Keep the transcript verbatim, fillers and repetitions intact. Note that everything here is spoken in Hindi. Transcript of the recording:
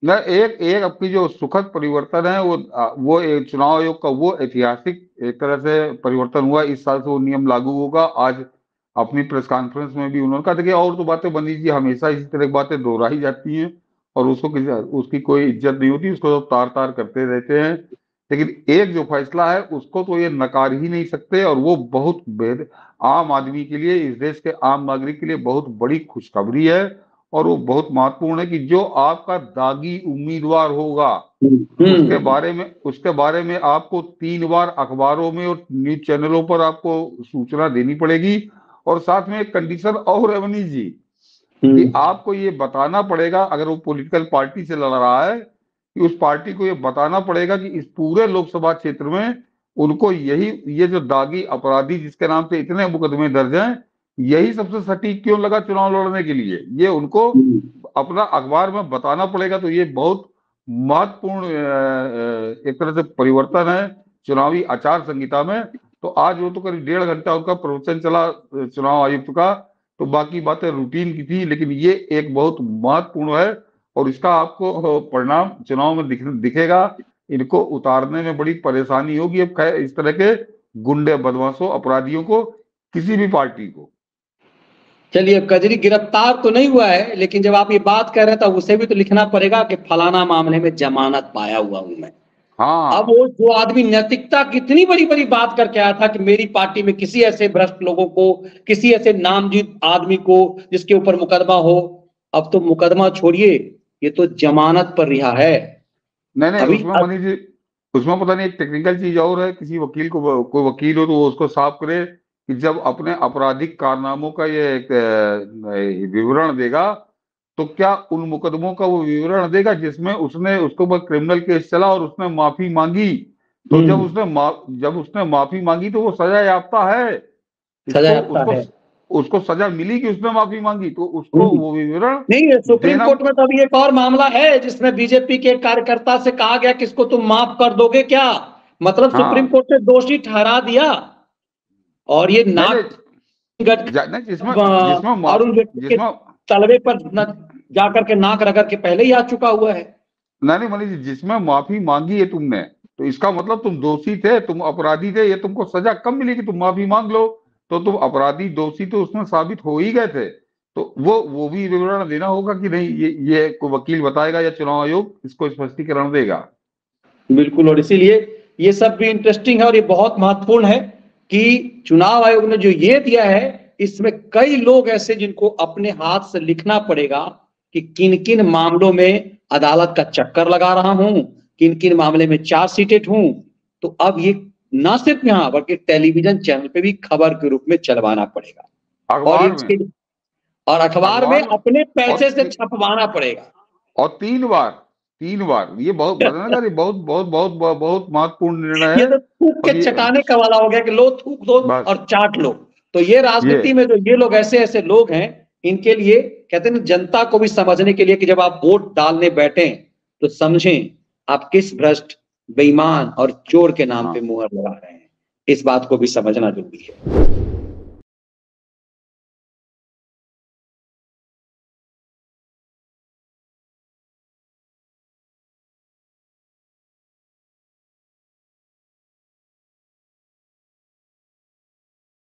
न एक एक आपकी जो सुखद परिवर्तन है वो वो एक चुनाव आयोग का वो ऐतिहासिक एक तरह से परिवर्तन हुआ। इस साल से वो नियम लागू होगा। आज अपनी प्रेस कॉन्फ्रेंस में भी उन्होंने कहा, देखिए और तो बातें बनी जी हमेशा इसी तरह की बातें दोहराई जाती हैं और उसको किसी उसकी कोई इज्जत नहीं होती, उसको तो तार तार करते रहते हैं। लेकिन एक जो फैसला है उसको तो ये नकार ही नहीं सकते और वो बहुत बेहद आम आदमी के लिए, इस देश के आम नागरिक के लिए बहुत बड़ी खुशखबरी है। और वो बहुत महत्वपूर्ण है कि जो आपका दागी उम्मीदवार होगा उसके बारे में उसके बारे में आपको तीन बार अखबारों में और न्यूज चैनलों पर आपको सूचना देनी पड़ेगी। और साथ में एक कंडीशन और है मनीष जी कि आपको ये बताना पड़ेगा, अगर वो पॉलिटिकल पार्टी से लड़ रहा है, कि उस पार्टी को ये बताना पड़ेगा कि इस पूरे लोकसभा क्षेत्र में उनको यही ये जो दागी अपराधी जिसके नाम से इतने मुकदमे दर्ज हैं, यही सबसे सटीक क्यों लगा चुनाव लड़ने के लिए, ये उनको अपना अखबार में बताना पड़ेगा। तो ये बहुत महत्वपूर्ण एक तरह से परिवर्तन है चुनावी आचार संहिता में। तो आज वो तो करीब डेढ़ घंटा उनका प्रवचन चला चुनाव आयुक्त का, तो बाकी बातें रूटीन की थी, लेकिन ये एक बहुत महत्वपूर्ण है और इसका आपको परिणाम चुनाव में दिख, दिखेगा। इनको उतारने में बड़ी परेशानी होगी अब खैर इस तरह के गुंडे बदमाशों अपराधियों को, किसी भी पार्टी को। चलिए, कजरी गिरफ्तार तो नहीं हुआ है, लेकिन जब आप ये बात कर रहे हैं तो उसे भी तो लिखना पड़ेगा कि फलाना मामले में जमानत पाया हुआ हूं मैं। हाँ। अब वो जो आदमी नैतिकता कितनी बड़ी बड़ी बात करके आया था कि मेरी पार्टी में किसी ऐसे भ्रष्ट लोगों को, किसी ऐसे नामजद आदमी को जिसके ऊपर मुकदमा हो, अब तो मुकदमा छोड़िए, ये तो जमानत पर रिहा है। नहीं नहीं उसमें मनीष जी, उसमें पता नहीं एक टेक्निकल चीज और है, किसी वकील को, कोई वकील हो तो वो उसको साफ करे कि जब अपने आपराधिक कारनामों का ये एक विवरण देगा तो क्या उन मुकदमों का वो विवरण देगा जिसमें उसने उसके ऊपर क्रिमिनल केस चला और उसने माफी मांगी। तो जब उसने जब उसने माफी मांगी तो वो सजा याफ्ता है, सजा याफ्ता उसको है। उसको सजा मिली कि उसने माफी मांगी, तो उसको वो विवरण नहीं है। सुप्रीम कोर्ट में तो अभी एक और मामला है जिसमें बीजेपी के कार्यकर्ता से कहा गया कि इसको तुम माफ कर दोगे क्या, मतलब हाँ। सुप्रीम कोर्ट ने दोषी ठहरा दिया। और ये नाक जिसमें अरुण जेटली के तलवे पर जाकर के नाक रगड़ के पहले ही आ चुका हुआ है। नहीं मनीष जी, जिसमें माफी मांगी है तुमने तो इसका मतलब तुम दोषी थे, तुम अपराधी थे, ये तुमको सजा कब मिलेगी, तुम माफी मांग लो तो तुम अपराधी दोषी तो उसमें साबित हो ही गए थे। तो वो वो भी विवरण देना होगा कि नहीं, ये ये कोई वकील बताएगा या चुनाव आयोग इसको स्पष्टीकरण देगा। बिल्कुल, और इसीलिए ये सब भी इंटरेस्टिंग है और ये बहुत महत्वपूर्ण है कि चुनाव आयोग ने जो ये दिया है इसमें कई लोग ऐसे जिनको अपने हाथ से लिखना पड़ेगा कि किन किन मामलों में अदालत का चक्कर लगा रहा हूं, किन किन मामले में चार्जशीटेड हूं। तो अब ये ना सिर्फ यहां बल्कि टेलीविजन चैनल पे भी खबर के रूप में चलवाना पड़ेगा और इसके और अखबार में अपने पैसे से छपवाना पड़ेगा और तीन बार तीन बार ये बहुत बहुत बहुत बहुत बहुत महत्वपूर्ण निर्णय है। ये तो थूक के चटाने का वाला हो गया कि लो थूक दो और चाट लो। तो ये राजनीति में जो ये लोग ऐसे ऐसे लोग हैं, इनके लिए कहते हैं जनता को भी समझने के लिए कि जब आप वोट डालने बैठे तो समझें आप किस भ्रष्ट, बेईमान और चोर के नाम पे मुहर लगा रहे हैं, इस बात को भी समझना जरूरी है।